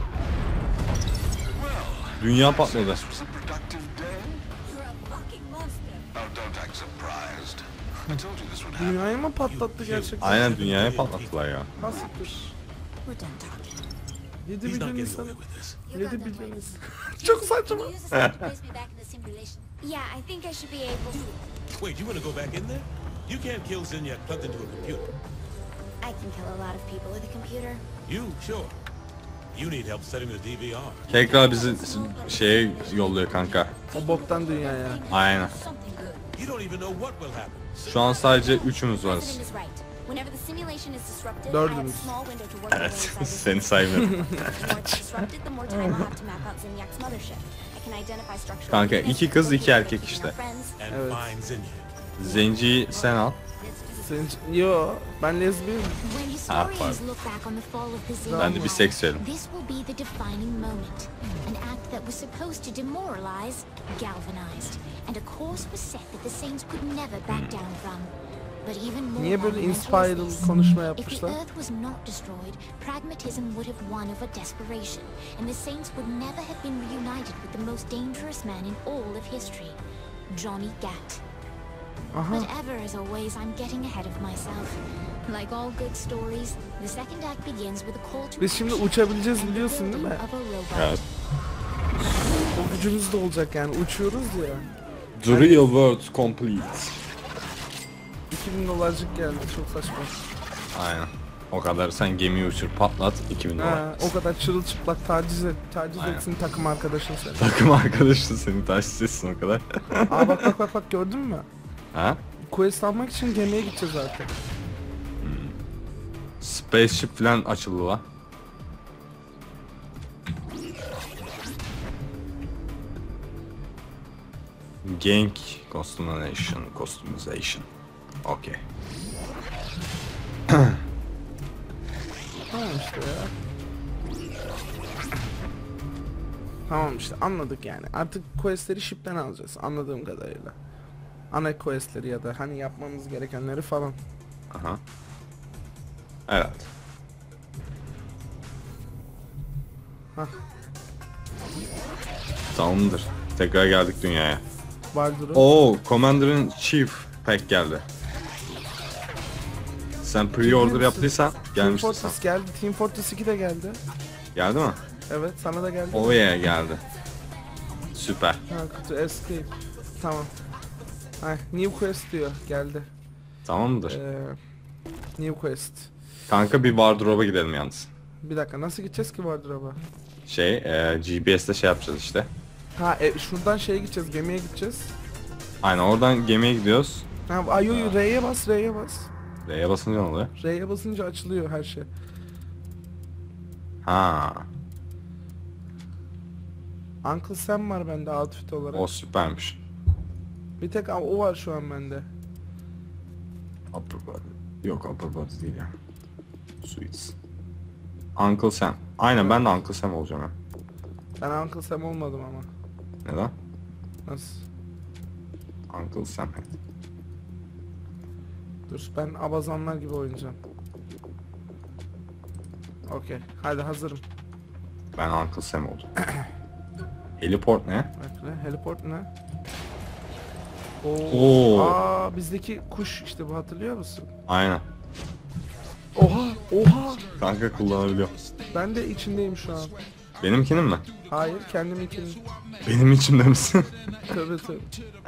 Dünya patladı. You're a fucking monster. Dünyayı mı patlattı gerçekten? Aynen dünyaya patlattılar ya. Nasıldır? We're done talking. 7 He's not milyon getting insan. away with this. 7 milyon insan. Çok saçma. Can you use this to place me back in the simulation? Yeah, I think I should be able to. Wait, you want to go back in there? You can't kill Zinyak plugged into a computer. I can kill a lot of people with a computer. You, sure. You need help setting the DVR. Tekrar bizi şeye yolluyor kanka. O boktan dünyaya. Aynen. Something good. You don't even know what will happen. Şu an sadece üçümüz varız. President is right. Whenever the simulation is disrupted, I have Dördümüz. a small window to work my way Evet. inside the Seni saymıyorum. The more it's disrupted, the more time I'll have to map out Zinyak's mothership. I can identify structural Kanka, weakness, iki kız, iki locate erkek our işte. friends. And Evet. find Zinyak. Zenciyi sen al. Sen, yo ben lezbiyim. When pardon. historians look back on the fall of the Ben de Zennial, biseksüelim. this will be the defining moment. An act that was supposed to demoralize, galvanized, and a course was set that the Saints could never back down from. But even more Niye böyle monumental is inspired this. konuşma If yapmışlar? the Earth was not destroyed, pragmatism would have won over desperation, and the Saints would never have been reunited with the most dangerous man in all of history, Johnny Gat. Aha. But ever as always, I'm getting ahead of myself. Like all good stories, the second act begins with a call to Biz şimdi action uçabileceğiz and the biliyorsun değil mi? building of a robot. Evet. O gücümüz de olacak yani. Uçuyoruz ya. The real world complete. 2000 dolarcık geldi. Çok saçma. Aynen. O kadar sen gemiyi uçur patlat 2000 dolar. Ha, o kadar çırılçıplak taciz Aynen. etsin takım arkadaşın seni. Takım arkadaşın seni taşsız etsin o kadar. Aa bak gördün mü? Ha? Quest almak için gemiye gideceğiz artık. Spaceship falan açıldı la. Gank customization. Okay. Tamam işte ya. Tamam işte anladık yani. Artık questleri ship'ten alacağız anladığım kadarıyla. Ana questleri ya da hani yapmamız gerekenleri falan. Aha. Evet. Hah. Tamamdır. Tekrar geldik dünyaya. Vardır o. Oo, Commander'ın Chief Pack geldi. Sen pre-order yaptıysan Team gelmiştir sen. Fortress geldi. Team Fortress 2 de geldi. Geldi mi? Evet sana da geldi. Oh yeah, geldi. Süper. Ha kutu escape. Tamam. Ay, new quest diyor. Geldi. Tamamdır. New quest. Kanka bir wardrobe'a gidelim yalnız. Bir dakika nasıl gideceğiz ki wardrobe'a? GPS'te şey yapacağız işte. Ha şuradan şeye gideceğiz. Gemiye gideceğiz. Aynen oradan gemiye gidiyoruz. Ha ayo R'ye bas. R'ye basınca ne oluyor? R'ye basınca açılıyor her şey. Ha, Uncle Sam var bende outfit olarak. o süpermiş. Bir tek o var şu an bende. Upper body. Yok upper body değil ya. Suits. Uncle Sam. Aynen ben de Uncle Sam olacağım ya. Ben Uncle Sam olmadım ama. Neden? Nasıl? Uncle Sam. Dur ben abazanlar gibi oynayacağım. Okey. Hadi hazırım. Ben Uncle Sam oldum. Heliport ne? Bekle. Heliport ne? Oo. Aa bizdeki kuş işte bu hatırlıyor musun? Aynen. Oha. Kanka kullanabiliyor. Ben de içindeyim şu an. Benimkinin mi? Hayır kendim içindeyim. Benim içimde misin? Tabii.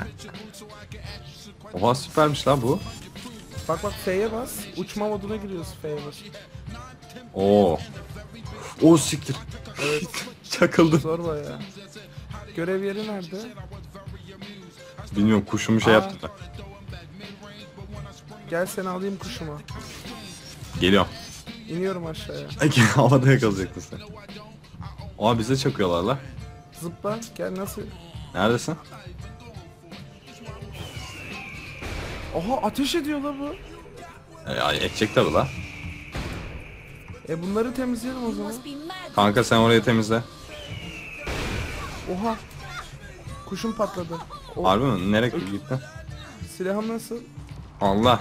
Oha süpermiş la bu. Bak F'ye bas. Uçma moduna giriyorsun F'ye bas. Oo. O siktir. Evet. Çakıldım. Zor bayağı. Görev yeri nerede? Bilmiyorum kuşumu şey Aa. yaptı da. Gel seni alayım kuşuma. Geliyorum. İniyorum aşağıya. Havada yakalayacaktın sen. Oha bize çakıyorlar la. Zıpla. Gel nasıl? Neredesin? Oha ateş ediyor la bu. Edecek tabi la. Bunları temizleyelim o zaman. Must be mad. Kanka sen orayı temizle. Oha. Kuşum patladı. Harbi mi? Nereye gittin? Silahım nasıl? Allah.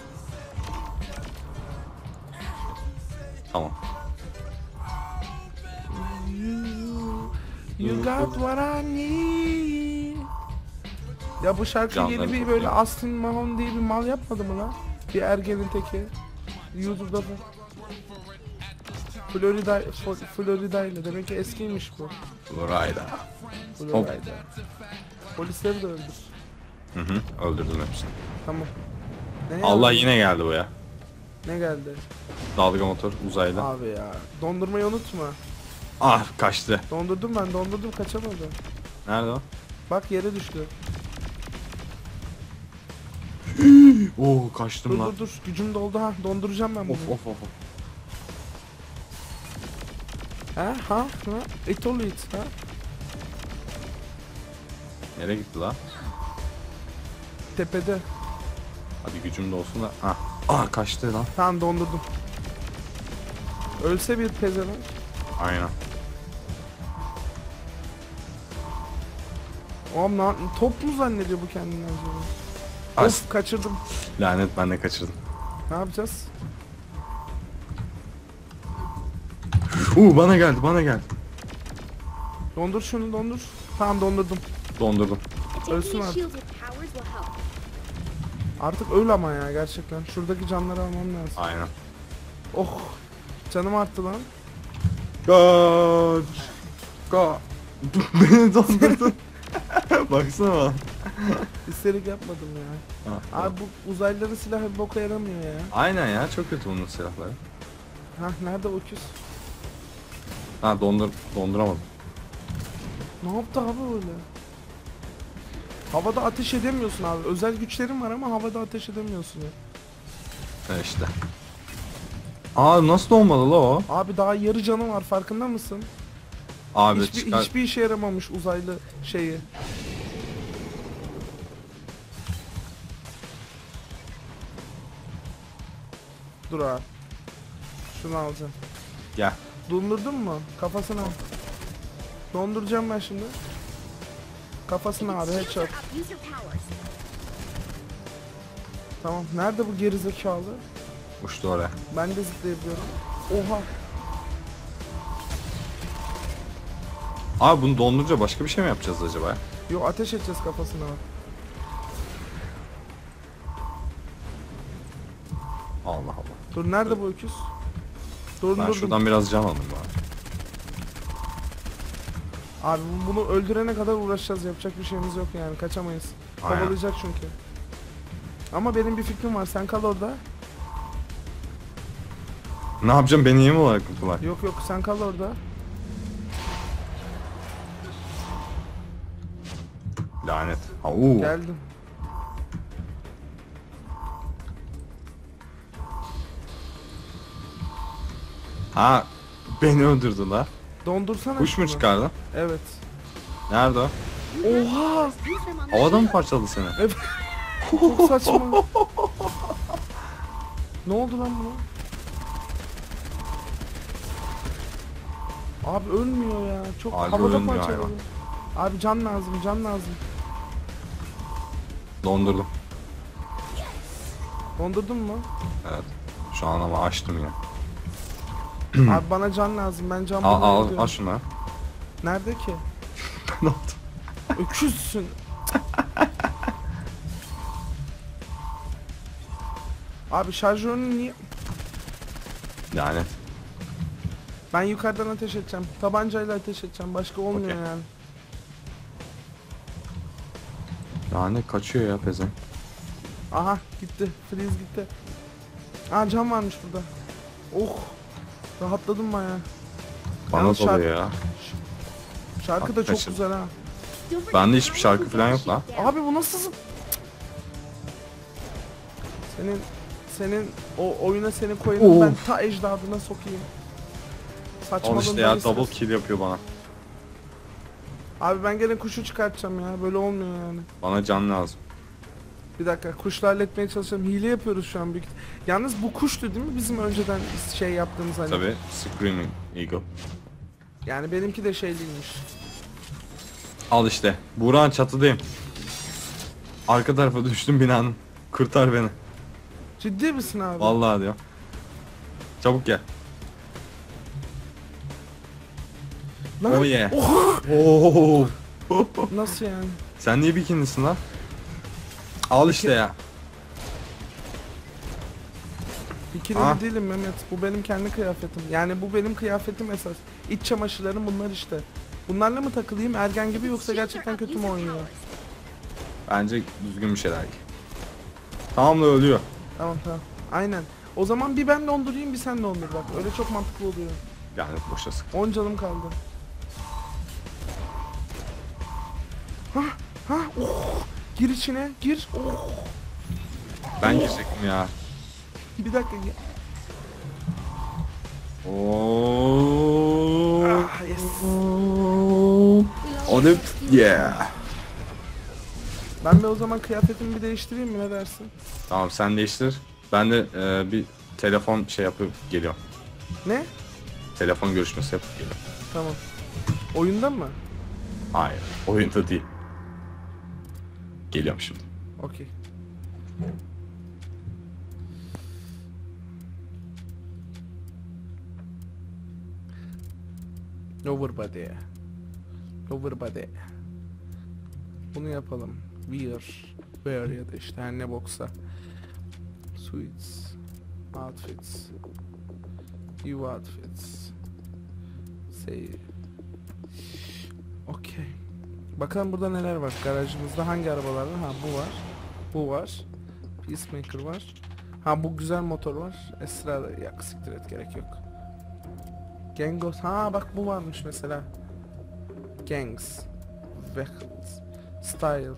Tamam. You got what I need. Ya bu şarkı Canları yeni bir çok böyle iyi. Austin Mahone diye bir mal yapmadı mı lan? Bir ergenin teki. YouTube'da bu. Florida ile demek ki eskiymiş bu. Florida. Florida. Polisleri de öldür. Hı hı. Öldürdüm hepsini. Tamam. Ne Allah ya? yine geldi bu ya. Ne geldi? Dalga motor uzaylı. Abi ya. Dondurmayı unutma. Ah kaçtı. Dondurdum kaçamadı. Nerede o? Bak yere düştü. Oo kaçtım lan. Dur gücüm doldu ha. Donduracağım ben bunu. Of. Ha? It all it ha? Nereye gitti la? Tepede. Hadi gücüm de olsun da. Ah. Ah kaçtı lan. Tamam dondurdum. Ölse bir pezevenk. Aynen. Oğlum lan top mu zannediyor bu kendini acaba? Of kaçırdım. Lanet, ben de kaçırdım. Ne yapacağız? Bana geldi, bana geldi. Dondur şunu, dondur. Tamam, dondurdum. Dondurdum. Ölsün Taking a artık. shield with powers will help. Artık öl ama ya gerçekten. Şuradaki canları almam lazım. Aynen. Oh. Canım arttı lan. Kaç. Beni dondurdun. Baksana bana. İsterik yapmadım ya. Ha, Abi bu uzaylıların silahı bir boka yaramıyor ya. aynen ya, çok kötü bunun silahları. Hah, nerede o öküz? Ha, donduramadım. Ne yaptı abi öyle? Havada ateş edemiyorsun abi. Özel güçlerin var ama havada ateş edemiyorsun ya. İşte. Aa, nasıl olmadı la o? Abi daha yarı canı var, farkında mısın? Abi Hiçbir işe yaramamış uzaylı şeyi. Dur abi. Şunu alacağım. Gel. Dondurdun mu? Kafasına. Donduracağım ben şimdi. Kafasına abi, Shields headshot. are up. Use your powers. Tamam. Nerede bu gerizekalı? Uçtu oraya. Ben de zıplayabiliyorum. Oha. Abi bunu dondurunca başka bir şey mi yapacağız acaba ya? Yo, ateş edeceğiz kafasına. Allah Allah. Dur, nerede bu öküz? Ben Dondurdum. şuradan biraz can alayım bari. Abi bunu öldürene kadar uğraşacağız. Yapacak bir şeyimiz yok yani. Kaçamayız. Aynen. Kovalayacak çünkü. Ama benim bir fikrim var. Sen kal orada. Ne yapacağım, beni yem olarak mı kullan? Yok yok, sen kal orada. Lanet. Ha, Geldim. Ha, beni öldürdü la. Dondursana. Kuş mu şunu. çıkardı? Evet. Nerede o? Oha! Use them on the Havada mı parçaladı seni? Evet. Çok saçma. Ne oldu lan buna? Abi ölmüyor ya. Çok Abi havada ölmüyor parçaladı. hayvan. Abi can lazım, can lazım. Dondurdum. Dondurdun mu? Evet. Şu an ama açtım ya. Abi bana can lazım. Ben can Al bulmaya gidiyorum. şunu. Nerede ki? Ne oldu? Öküzsün. Abi şarjörünü niye... Lanet. Ben yukarıdan ateş edeceğim. Tabancayla ateş edeceğim. Başka olmuyor Okey. yani. Lanet kaçıyor ya pezen. Aha gitti. Freeze gitti. Aa, can varmış burada. Oh. Rahatladım baya. Bana Yalnız doluyor ya. Şarkı da çok Kaçın. güzel ha. Don't forget Bende hiçbir powers şarkı will falan get yok lan. shield down. Abi bu nasıl senin o oyuna seni koyalım, ben ta ecdadına sokayım. Al Saçmalığından işte ya, double esas. kill yapıyor bana. Abi ben gene kuşu çıkartacağım ya. Böyle olmuyor yani. Bana can lazım. Bir dakika, kuşla halletmeye çalışalım. Hile yapıyoruz şu an büyük. Yalnız bu kuştu değil mi bizim önceden şey yaptığımız hani? Tabi Screaming Eagle. Yani benimki de şey değilmiş. Al işte. Burak'ın çatıdayım. Arka tarafa düştüm binanın. Kurtar beni. Ciddi misin abi? Vallahi diyor. Çabuk gel. Lan, Oh yeah. oha! Oo. Nasıl yani? Sen niye bikinisin lan? Al işte ya. Bikini Ha? değilim Mehmet. Bu benim kendi kıyafetim. Yani bu benim kıyafetim esas. İç çamaşırlarım bunlar işte. Bunlarla mı takılayım ergen gibi, yoksa gerçekten kötü mü oynuyor? Bence düzgün bir şeyler giy. Tamam da ölüyor. Tamam tamam. Aynen. O zaman bir ben dondurayım, bir sen dondur bak. Öyle çok mantıklı oluyor. Yani boşa sık. 10 canım kaldı. Hah hah, oh. Gir içine, gir. Oh. Ben girecektim ya. Bir dakika. Oo. Ah, yes. O ne? Yeah. Ben de o zaman kıyafetimi bir değiştireyim mi, ne dersin? Tamam, sen değiştir. Ben de bir telefon şey yapıp geliyorum. Ne? Telefon görüşmesi yapıp geliyorum. Tamam. Oyunda mı? Hayır, oyunda değil. Geliyorum şimdi. Okey. Overbody. Overbody. Bunu yapalım. Wear ya da işte her ne boksa. Suits. Outfits. You outfits. Say. Okay. Bakalım burada neler var. Garajımızda hangi arabalar var? Ha bu var. Bu var. Peacemaker var. Ha bu güzel motor var. Esra da yak siktir et, gerek yok. Gangos. Ha bak bu varmış mesela. Gangs. Vehicles. Style.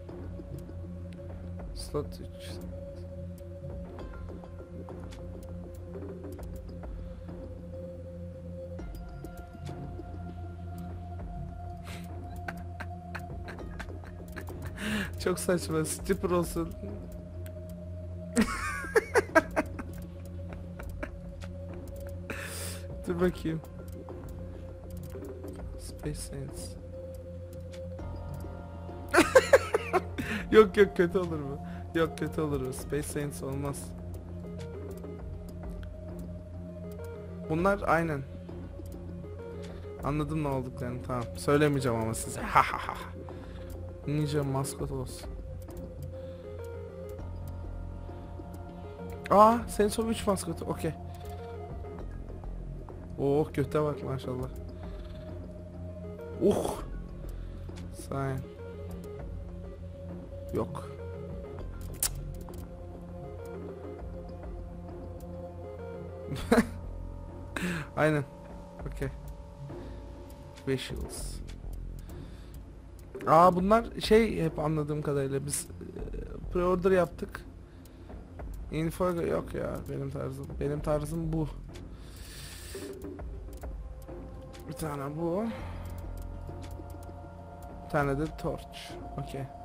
Slot 3. Çok saçma. Stripper olsun. Dur bakayım. Space Saints. Yok kötü olur mu? Yok kötü olur mu? Space Saints olmaz. Bunlar aynen. Anladım ne olduklarını, tamam. Söylemeyeceğim ama size. Ha ha ha. Ninja maskot olsun. Aa, Sensor 3 maskotu. Okey. Oh, göte bak maşallah. Sayın. Yok. Aynen. Okey. Visuals. Aa bunlar şey, hep anladığım kadarıyla biz pre-order yaptık. Info yok ya, benim tarzım. Benim tarzım bu. Bir tane bu. Bir tane de torch. Okey.